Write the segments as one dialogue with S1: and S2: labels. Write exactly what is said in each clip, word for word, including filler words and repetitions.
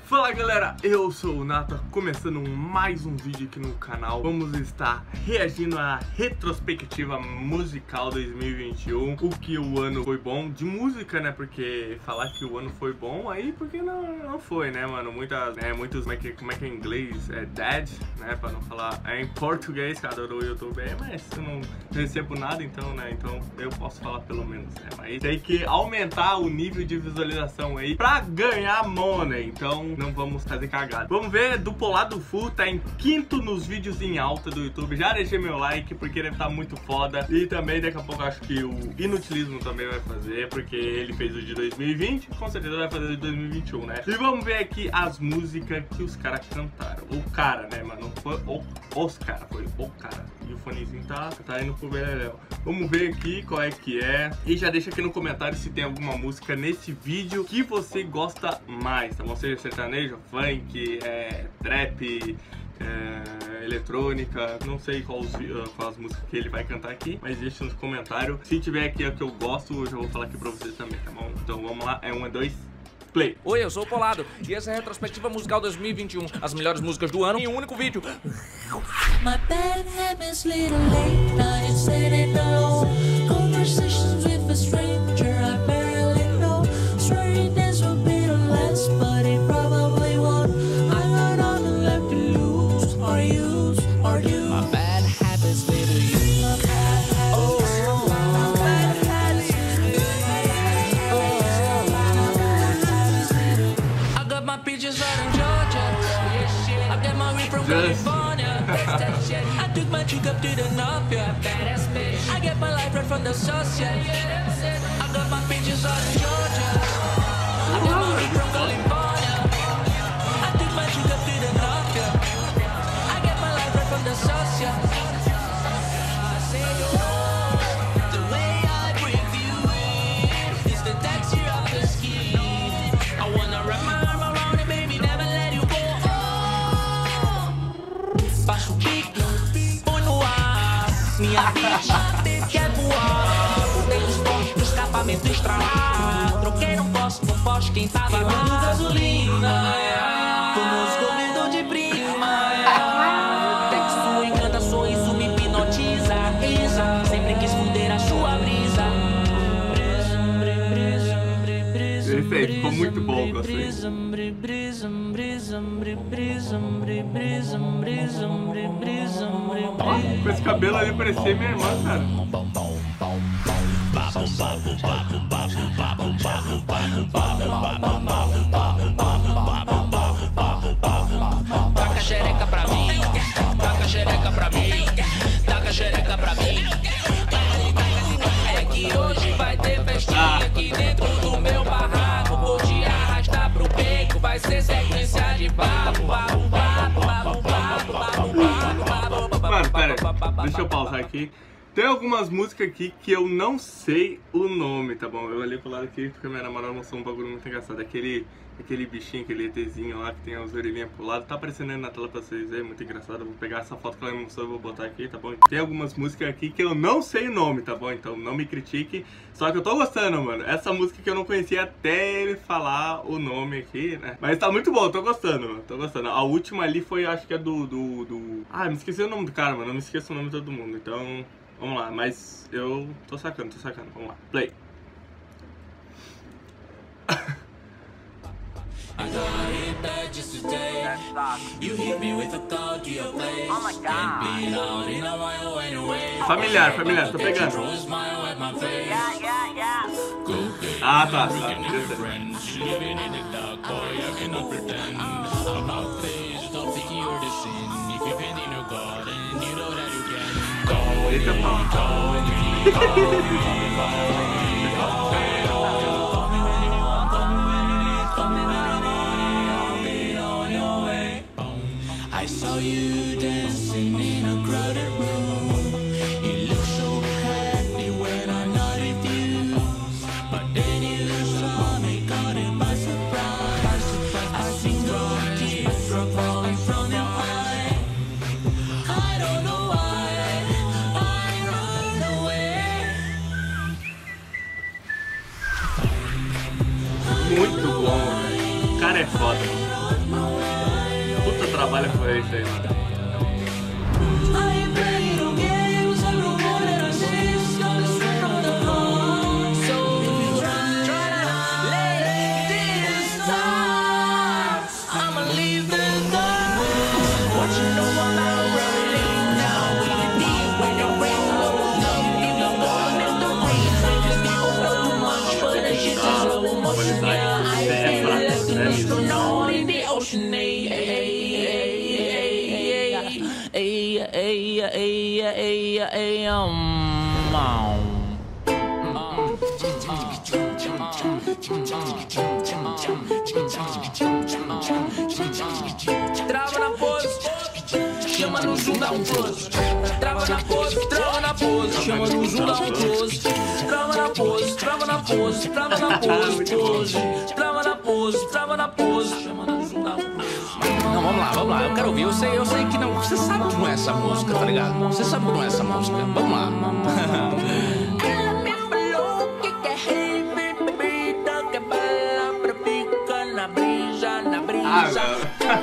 S1: Fala galera, eu sou o Nata, começando mais um vídeo aqui no canal. Vamos estar reagindo à retrospectiva musical dois mil e vinte e um. O que o ano foi bom de música, né? Porque falar que o ano foi bom aí, porque não, não foi, né, mano? Muitas, né, muitos, como é, que, como é que é em inglês? É dead, né? Pra não falar é em português, cada do YouTube é, mas eu não recebo nada, então, né? Então eu posso falar pelo menos, né? Mas tem que aumentar o nível de visualização aí pra ganhar money, então não vamos fazer cagada. Vamos ver, do Polado Full tá em quinto nos vídeos em alta do YouTube. Já deixei meu like porque ele tá muito foda. E também daqui a pouco acho que o Inutilismo também vai fazer, porque ele fez o de dois mil e vinte, com certeza vai fazer o de dois mil e vinte e um, né? E vamos ver aqui as músicas que os caras cantaram. O cara, né, mano? Não foi o, os caras, foi o cara. E o fonezinho tá, tá indo pro beleléu. Vamos ver aqui qual é que é. E já deixa aqui no comentário se tem alguma música nesse vídeo que você gosta mais, tá bom? Seja sertanejo, funk, é, trap, é, eletrônica, não sei quais, quais as músicas que ele vai cantar aqui, mas deixa nos comentários. Se tiver aqui a que eu gosto, eu já vou falar aqui pra vocês também, tá bom? Então vamos lá, é um, é dois, play!
S2: Oi, eu sou o Polado e essa é a retrospectiva musical dois mil e vinte e um. As melhores músicas do ano em um único vídeo.
S3: My bad habits lead a late night sitting alone. Conversations with a stranger I barely know. Swearing this will be the last, but it probably won't. I got all the left to lose, or use, or use. My bad habits lead to you. My bad habits. Oh, my bad habits. Oh, I got my peaches out in Georgia. I got my weed from California. I took my chick up to the north, yeah. I get my life right from the source, yeah. I got my peaches out in Georgia. I got my weed from California. I took my chick up to the north, yeah. I get my life right from the source, yeah. I say, oh, the way I breathe you in is the texture of the skin. I wanna wrap my arm around it, baby, never let you go. Baixo o bico, põe no ar. Minha bicha quer voar. Botei os postos pro escapamento estralar. Troquei um posto com poste quem tava queimando gasolina. Como os comedor de prima. Texto encanta, sorriso me hipnotiza. Isa, sempre quis esconder a sua brisa.
S1: Esse aí ficou muito bom, gostei. Ó, com esse cabelo ali parecia minha irmã, cara.
S3: Taca xereca pra mim, taca xereca pra mim, taca xereca pra mim. É que hoje vai ter festinha aqui dentro do meu barraco. Vou te arrastar pro beco, vai ser sequência de papo, papo, papo, papo, papo, papo, papo, papo.
S1: Mano, pera aí, deixa eu pausar aqui. Tem algumas músicas aqui que eu não sei o nome, tá bom? Eu olhei pro lado aqui porque minha namorada mostrou um bagulho muito engraçado. Aquele, aquele bichinho, aquele ETzinho lá que tem as orelhinhas pro lado. Tá aparecendo aí na tela pra vocês verem, muito engraçado. Eu vou pegar essa foto que ela me mostrou e vou botar aqui, tá bom? Tem algumas músicas aqui que eu não sei o nome, tá bom? Então não me critique. Só que eu tô gostando, mano. Essa música que eu não conhecia até ele falar o nome aqui, né? Mas tá muito bom, eu tô gostando, mano. Tô gostando. A última ali foi, acho que é do... do, do... Ah, me esqueci o nome do cara, mano. Eu me esqueço o nome de todo mundo, então... Vamos lá, mas eu tô sacando, tô sacando. Vamos lá, play.
S3: I got it bad just today. You hit me with a thought to your place. Oh my God. Bleed out in a mile anyway.
S1: Familiar, familiar, tô pegando. Ah, tá, tá. Eita, pau.
S3: I saw you dancing in a crowded room. You look so happy when I'm not with you. But then you saw me caught in by surprise. I see drop tears drop falling from your eye. I don't know why I run away.
S1: Muito bom, velho. O cara é foda. Puta trabalho foi esse aí, mano.
S3: Trava na pose, chama no zoom, dá um close. Trava na pose, trava na pose, chama no zoom, dá um close. Trava na pose, trava na pose, trava na pose, pose. Trava na pose, trava na pose, chama no zoom, dá um close.
S2: Não, vamos lá, vamos lá, eu quero ouvir. Eu sei, eu sei que não. Você sabe que não é essa música, tá ligado? Você sabe que não é essa música. Vamos lá.
S1: Ah, não.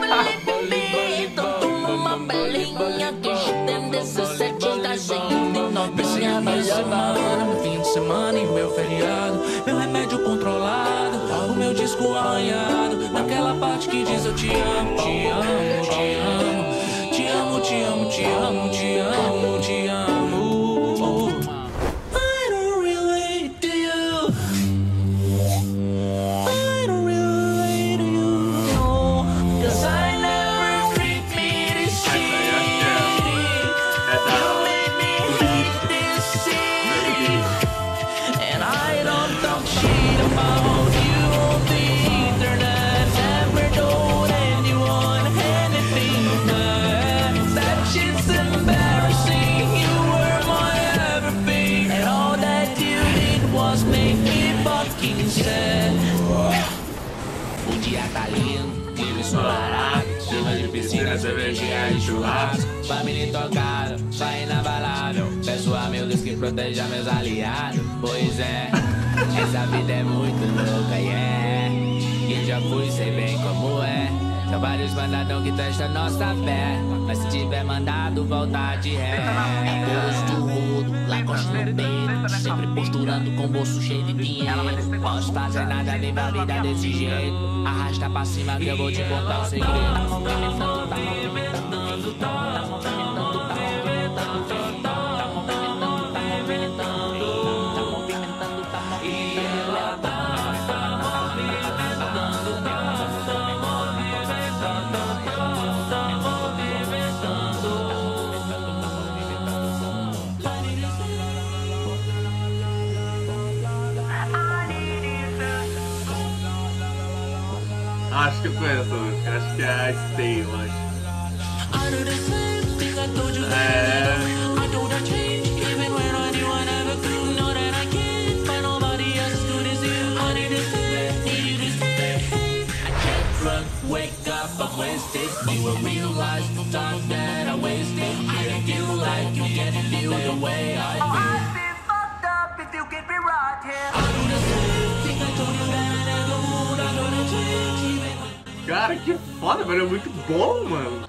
S3: Fim de semana e meu feriado, meu remédio controlado, o meu disco arranhado, naquela parte que diz eu te amo, te amo, te amo, te amo, te amo, te amo, te amo, te amo. I don't relate to you. I don't relate to you. Cause I never treat me this shitty. You made me hate this city. And I don't talk shit about you on the internet. Never told anyone anything bad. That shit's embarrassing. You were my everything. And all that you did was make me fucking sad. O dia tá lindo, clima ensolarado, clima de piscina, cerveja e churrasco. Família intocada, sai na balada. Peço a meu Deus que proteja meus aliados. Pois é, essa vida é muito louca, yeah. Quem já fui, sei bem como é. São vários mandadão que testam nossa fé. Mas se tiver mandado, voltar de ré. Posto rodo, lacoste no peito, sempre posturando com bolso cheio de dinheiro. Posso fazer nada, viva a vida desse jeito. Arrasta pra cima que eu vou te contar um segredo. Tá movimentando, tá movimentando, tá movimentando, tá movimentando, tá movimentando, tá movimentando, tá movimentando, tá movimentando, e ela tá
S1: Acho que eu conheço essa música, acho que é a Stay, eu acho. É...
S3: Wake up, I'm wasted. You will realize the time that I wasted. I don't feel like you can feel the way I feel. I'd be fucked up if you get me right here. I do the same thing I told you that I never would. I know the change even.
S1: Cara, que foda, velho, é muito bom, mano.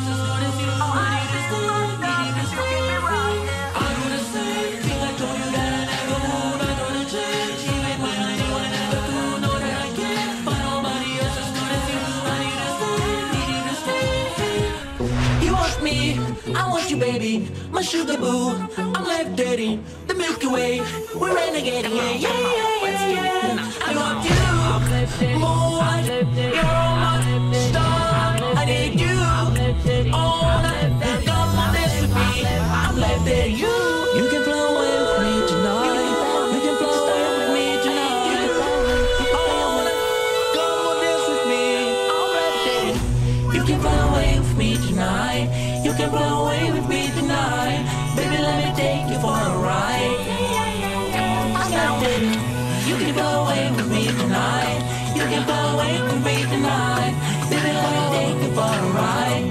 S3: I want you, baby, my sugar boo. I'm levitating, the Milky Way. We're renegading, yeah, yeah, yeah, yeah, yeah. I want you more. You're my star. I need you all night. Come on, dance with me. I'm levitating you. You can fly away with me tonight. You can fly away with me tonight. All night. Come on, dance with me. I'm levitating. You can fly away with me tonight. You can fly away with me tonight. Baby, let me take you for a ride. I'm levitating. You can fly away with me tonight. You can fly away with me tonight. Baby, let me take you for a ride.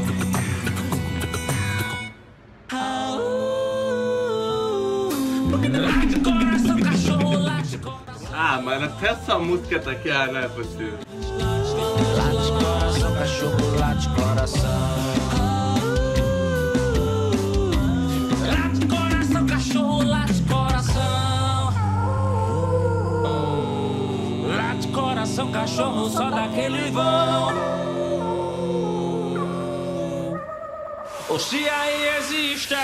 S1: Ah, mano, até essa música tá aqui, ah, não é possível.
S3: eles vão. Ou se aí existe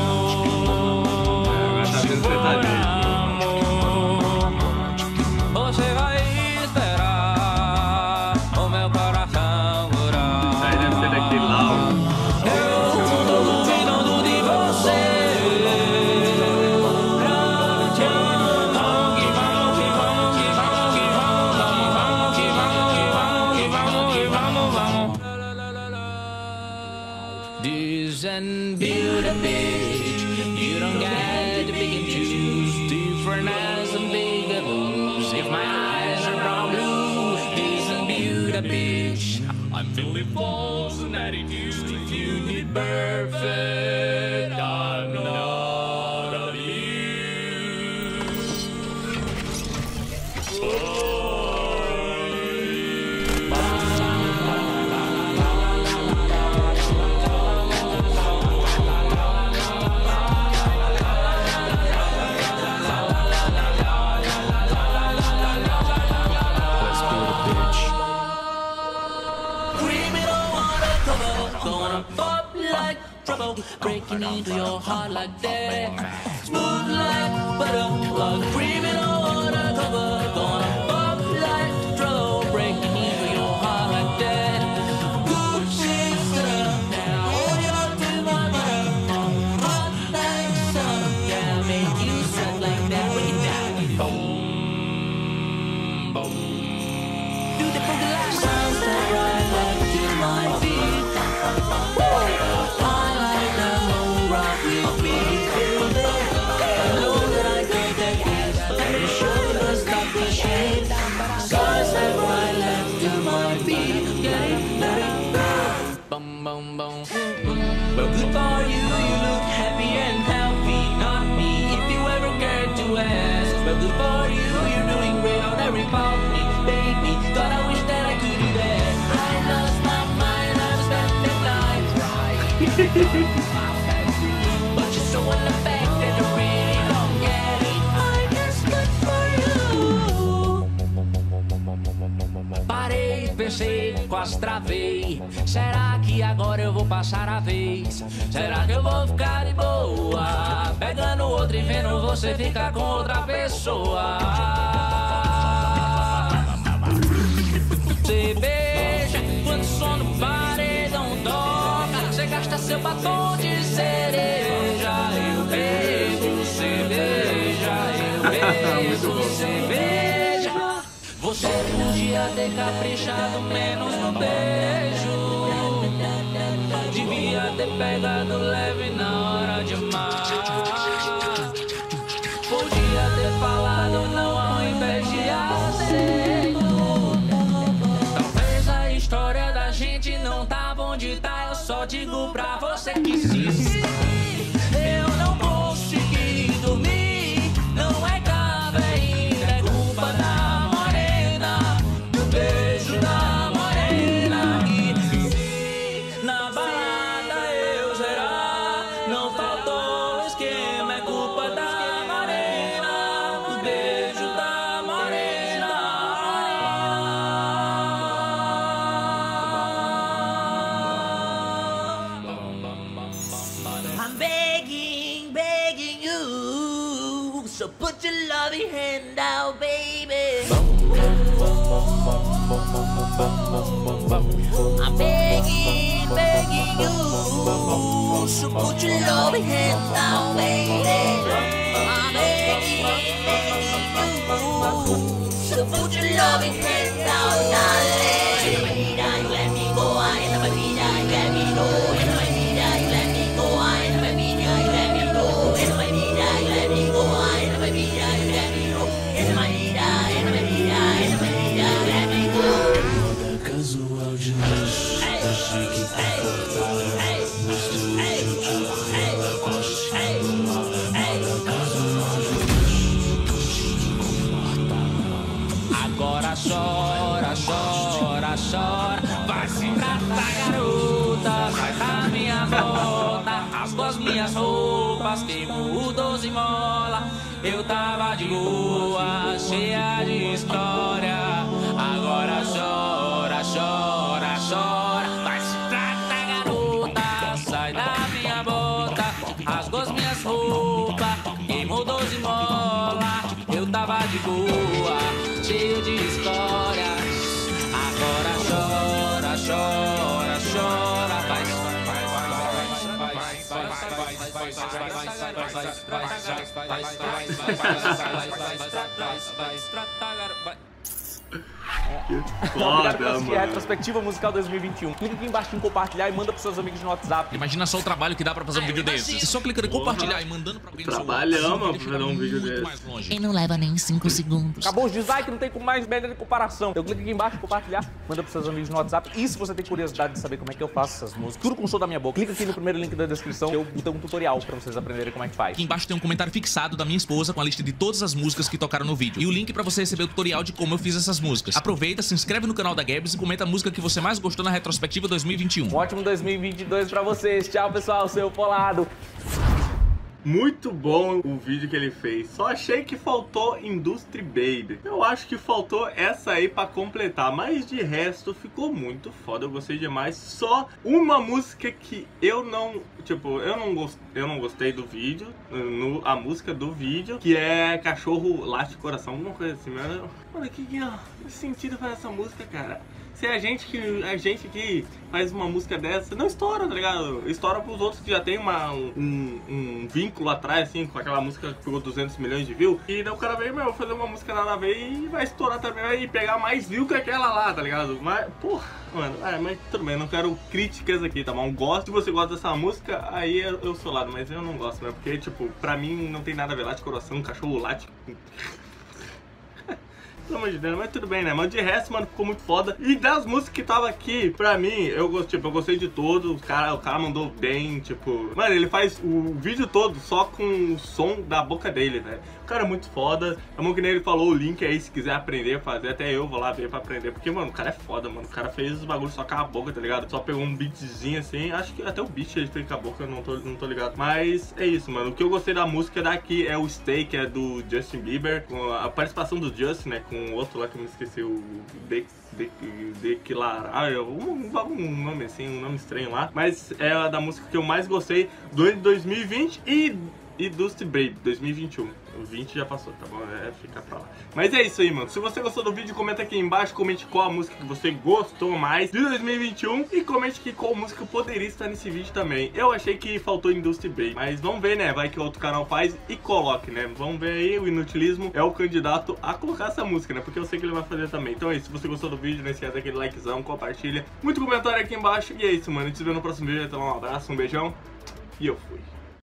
S3: amor, se for amor, você vai esperar o meu coração durar.
S1: Isso aí deve ser daquele lá, ó.
S3: Eu tô duvidando de você. Vamos que vamos, que vamos, que vamos, que vamos, que vamos, que vamos, que vamos, que vamos, que vamos, vamos. This and build a bitch. You don't get to pick and choose. Different as and bigger blues. If my eyes are brown blue, this and build a bitch. I'm feeling false and attitude. If you need perfect, I'm not of you. Oh. Breaking into your heart like that. Smooth like butter, like cream in a water cover. Gonna pop like trouble. Breaking into your heart like that. Good shit, now all your to my butter. Hot like sun, yeah, make you sweat like that. Break it down, boom, boom. Do the boogie like sounds that right like to my feet. Well, good for you, you look happy and healthy. Not me, if you ever cared to ask. Well, good for you, you're doing great on every part of me, baby. God, I wish that I could do that. I lost my mind, I was spent the night right. But you're so unaffected, you really don't get it. I guess good for you. Parei, pensei, quase travei. Será que agora eu vou passar a vez? Será que eu vou ficar de boa? Pegando outro e vendo você ficar com outra pessoa. Você beija quando o som no paredão toca. Você gasta seu batom de cereja. Eu beijo, você beija. Eu beijo, você beija. Você podia ter caprichado menos no beijo. Devia ter pegado leve na hora de amar. Podia ter falado não ao invés de aceito. Talvez a história da gente não tá bom de tá. Eu só digo pra você que sim. Eu não consegui dormir. Não é cafeína, é culpa da morena. Do beijo da morena. E se na balada eu zerar, não faltou esquema, é culpa da morena. Do beijo da morena. I'm begging, begging you, so put your loving hand out, baby. I'm begging, begging you, so put your loving hand out, baby. I'm begging, begging you, so put your loving hand out, darling. In my vida, you let me go. In my vida, you let me go. In my vida, you let me go. In my vida, you let me go. In my vida, you let me go. In my vida, you let me go. In my vida, in my vida, in my vida, you let me go.
S4: Moda casual de luxo, tá chique, confortável. No estúdio de ela gosta de moda casual de luxo, tá chique, confortável.
S3: Agora chora, chora, chora. Vai se tratar, garota. Sai da minha volta. Rasgou as minhas roupas, queimou doze mola. Eu tava de boa, cheia de história. Agora chora, ou doze mola. Eu tava de boa, cheio de histórias. Agora chora, chora, chora. Vai, vai, vai, vai, vai,
S1: Foda,
S5: Obrigado por assistir a
S1: mano.
S5: retrospectiva musical dois mil e vinte e um. Clica aqui embaixo em compartilhar e manda pros seus amigos no WhatsApp.
S2: Imagina só o trabalho que dá pra fazer um vídeo desse. Você só clica em compartilhar e mandando pra alguém no seu
S1: Trabalhão,
S2: WhatsApp,
S1: mano,
S2: ele
S1: pra
S2: chega
S1: fazer um vídeo
S2: muito
S1: desse.
S2: mais longe.
S6: E não leva nem cinco segundos.
S5: Acabou os dislikes, não tem como mais média de comparação. Então clica aqui embaixo, compartilhar, manda pros seus amigos no WhatsApp. E se você tem curiosidade de saber como é que eu faço essas músicas, tudo com o som da minha boca, clica aqui no primeiro link da descrição, eu tenho um tutorial pra vocês aprenderem como é que faz.
S2: Aqui embaixo tem um comentário fixado da minha esposa com a lista de todas as músicas que tocaram no vídeo. E o link pra você receber o tutorial de como eu fiz essas músicas. Aproveita, se inscreve no canal da Gabs e comenta a música que você mais gostou na retrospectiva dois mil e vinte e um.
S5: Um ótimo dois mil e vinte e dois pra vocês. Tchau, pessoal, seu Polado.
S1: Muito bom o vídeo que ele fez. Só achei que faltou Industry Baby. Eu acho que faltou essa aí pra completar. Mas de resto ficou muito foda. Eu gostei demais. Só uma música que eu não... Tipo, eu não, gost, eu não gostei do vídeo. No, a música do vídeo. Que é Cachorro Late Coração. Alguma coisa assim. Mano, mano que, que sentido faz essa música, cara? Se a gente que a gente que faz uma música dessa, não estoura, tá ligado? Estoura pros outros que já tem uma, um, um vínculo atrás, assim, com aquela música que pegou duzentos milhões de views. E daí o cara veio, meu, vou fazer uma música nada a ver e vai estourar também e pegar mais views que aquela lá, tá ligado? Mas, porra, mano, é, mas tudo bem, não quero críticas aqui, tá bom? Gosto, se você gosta dessa música, aí eu, eu sou lado, mas eu não gosto, né? Porque, tipo, pra mim não tem nada a ver, late coração, cachorro late. Pelo amor de Deus, mas tudo bem, né? Mas de resto, mano, ficou muito foda. E das músicas que tava aqui, pra mim, eu gostei, tipo, eu gostei de todos. O cara, o cara mandou bem, tipo... Mano, ele faz o vídeo todo só com o som da boca dele, velho. O cara é muito foda. É bom que nem ele falou, o link aí, se quiser aprender a fazer, até eu vou lá ver pra aprender. Porque, mano, o cara é foda, mano. O cara fez os bagulhos só com a boca, tá ligado? Só pegou um beatzinho assim. Acho que até o beat ele fez com a boca, eu não tô, não tô ligado. Mas é isso, mano. O que eu gostei da música daqui é o Stay, que é do Justin Bieber. Com a participação do Justin, né? Com o outro lá que eu me esqueci, o Dex. Declarar, um, um nome assim, um nome estranho lá. Mas é a da música que eu mais gostei do ano de dois mil e vinte e, e Dusty Baby dois mil e vinte e um. O vinte já passou, tá bom? É, fica pra lá. Mas é isso aí, mano. Se você gostou do vídeo, comenta aqui embaixo, comente qual a música que você gostou mais de dois mil e vinte e um e comente aqui qual música poderia estar nesse vídeo também. Eu achei que faltou Industry Baby, mas vamos ver, né? Vai que outro canal faz e coloque, né? Vamos ver aí, o Inutilismo é o candidato a colocar essa música, né? Porque eu sei que ele vai fazer também. Então é isso, se você gostou do vídeo, não esquece daquele likezão, compartilha, muito comentário aqui embaixo. E é isso, mano. A gente se vê no próximo vídeo. Então um abraço, um beijão e eu fui.